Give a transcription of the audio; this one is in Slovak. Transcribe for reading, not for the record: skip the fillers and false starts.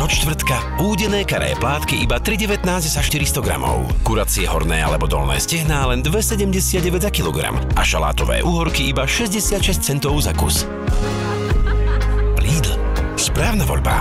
Od štvrtka údené karé plátky iba 3,19 za 400 gramov. Kuracie horné alebo dolné stehná len 2,79 za kilogram. A šalátové uhorky iba 66 centov za kus. Lidl. Správna voľba.